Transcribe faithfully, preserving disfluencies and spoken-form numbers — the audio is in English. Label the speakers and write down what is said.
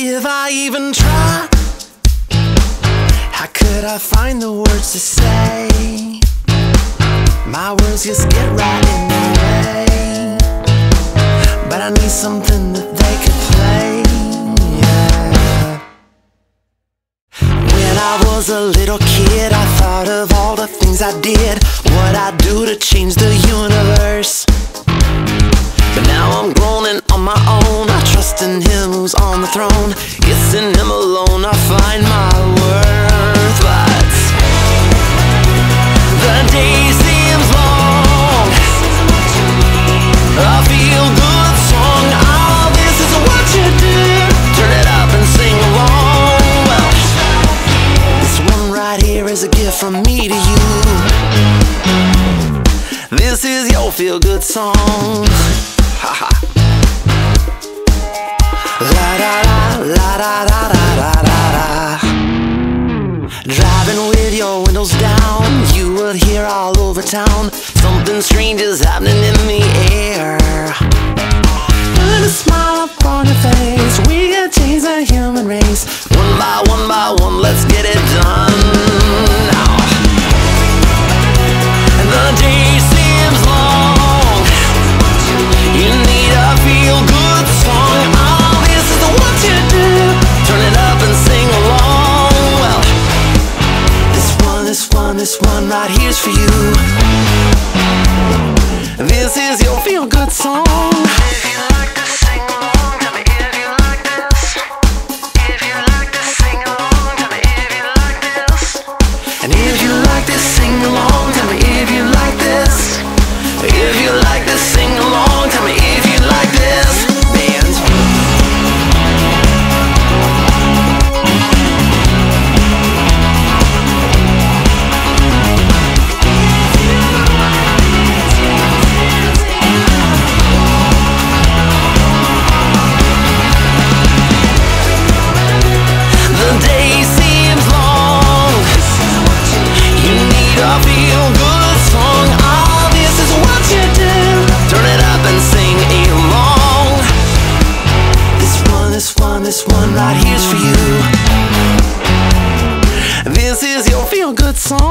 Speaker 1: If I even try, how could I find the words to say? My words just get right in the way, but I need something that they could play, yeah. When I was a little kid, I thought of all the things I did, what I'd do to change the universe. But now I'm grown and on my own, I trust in Him who's on the throne. It's in Him alone I find my worth. But the day seems long, a feel-good song. Oh, this is what you do. Turn it up and sing along. Well, this one right here is a gift from me to you. This is your feel-good song. Ha ha. La da da, la da da da da da da. Driving with your windows down, you would hear all over town, something strange is happening in the air. Put a smile up on your face, we can change the human race. One by one by one, let's get it done now. And the day seems long, you need a feel-good song. Oh, this is what you do. Turn it up and sing along. Well, this one, this one, this one right here's for you. This is your feel-good song. If you like to sing along, tell me if you like this. If you like to sing along, tell me if you like this. And if you like to sing along, tell me if you like this. If you like to sing along, tell me if you like this. Band. The day seems long, you need a feel-good song. Oh, this is what you do. Turn it up and sing along. This one, this one, this one right here's for you. This is your feel-good song.